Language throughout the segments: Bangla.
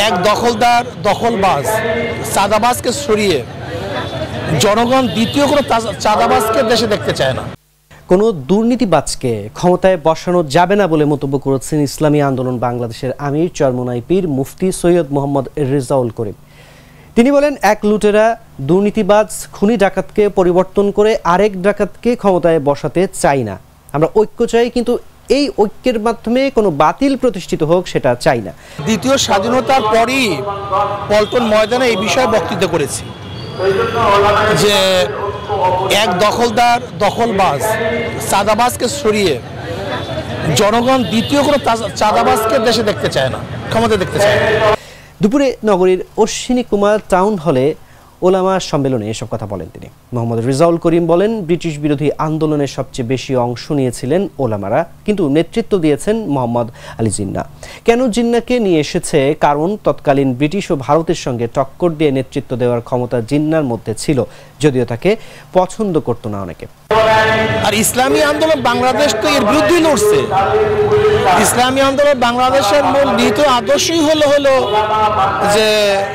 এক দখলদার দখলবাজ চাঁদাবাজকে সরিয়ে জনগণ দ্বিতীয় কোনো চাঁদাবাজকে দেশে দেখতে চায় না। কোনো দুর্নীতিবাজকে ক্ষমতায় বসানো যাবে না বলে মন্তব্য করেছেন ইসলামী আন্দোলন বাংলাদেশের আমির চরমোনাই পীর মুফতি সৈয়দ মোহাম্মদ রেজাউল করিম। তিনি বলেন, এক লুটেরা দুর্নীতিবাজ খুনি ডাকাতকে পরিবর্তন করে আরেক ডাকাতকে ক্ষমতায় বসাতে চাই না। আমরা ঐক্য চাই, কিন্তু এই ঐক্যের মাধ্যমে কোনো বাতিল প্রতিষ্ঠিত হোক সেটা চাই না। দ্বিতীয় স্বাধীনতার পরই পল্টন ময়দানে এই বিষয়ে বক্তৃতা করেছি যে এক দখলদার দখলবাজ চাঁদাবাজকে সরিয়ে জনগণ দ্বিতীয় কোনো চাঁদাবাজকে দেশে দেখতে চায় না, ক্ষমতা দেখতে চায় না। দুপুরে নগরীর অশ্বিনী কুমার টাউন হলে ওলামা সম্মেলনে এসব কথা বলেন তিনি। মোহাম্মদ রেজাউল করিম বলেন, ব্রিটিশ বিরোধী আন্দোলনে সবচেয়ে বেশি অংশ নিয়েছিলেন ওলামারা, কিন্তু নেতৃত্ব দিয়েছেন মোহাম্মদ আলী জিন্না। কেন জিন্নাকে নিয়ে এসেছে? কারণ তৎকালীন ব্রিটিশ ও ভারতের সঙ্গে টক্কর দিয়ে নেতৃত্ব দেওয়ার ক্ষমতা জিন্নার মধ্যে ছিল, যদিও তাকে পছন্দ করতো না অনেকে। আর ইসলামী আন্দোলন বাংলাদেশ তো এর বিরুদ্ধেই লড়ছে। ইসলামী আন্দোলন বাংলাদেশের মূল নীতি আদর্শই হলো যে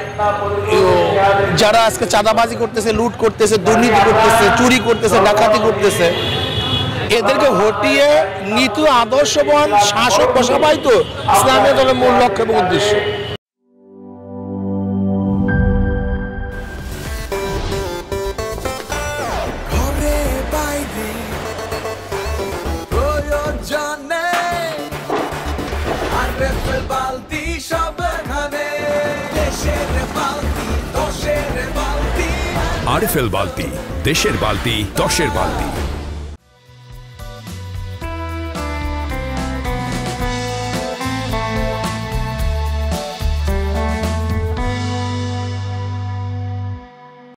যারা আজকে চাঁদাবাজি করতেছে, লুট করতেছে, দুর্নীতি করতেছে, চুরি করতেছে, ডাকাতি করতেছে, এদেরকে হটিয়ে নীতি আদর্শবান শাসক বসাবাই তো ইসলামী আন্দোলনের মূল লক্ষ্য এবং উদ্দেশ্য। আরএফএল বালতি, দেশের বালতি, দশের বালতি।